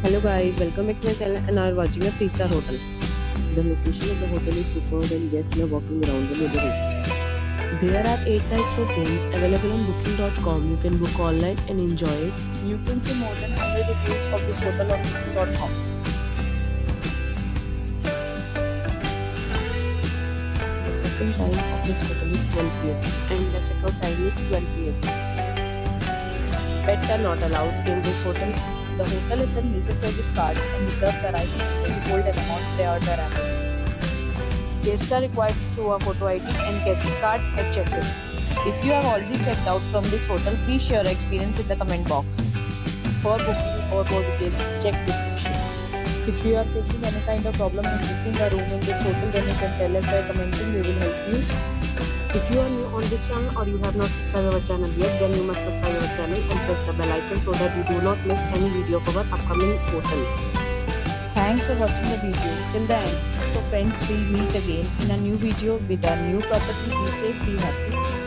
Hello guys, welcome back to my channel and are watching a 3-star hotel. The location of the hotel is superb and guests love walking around the neighborhood. There are 8 types of rooms available on booking.com. You can book online and enjoy it. You can see more than 100 reviews of this hotel on booking.com. The check-in time of this hotel is 12 p.m. and the checkout time is 12 p.m. Pets are not allowed in this hotel. The hotel accepts major credit cards and reserves the right to hold an amount prior to arrival. Guests are required to show a photo ID and credit card at check-in. If you have already checked out from this hotel, please share your experience in the comment box. For booking or more details, check description. If you are facing any kind of problem in booking a room in this hotel, then you can tell us by commenting. We will help you. If you are new on this channel or you have not subscribed our channel yet, then you must subscribe our channel and press the bell icon so that you do not miss any video of our upcoming hotel. Thanks for watching the video till the end. So friends, we'll meet again in a new video with a new property. Be safe, be happy.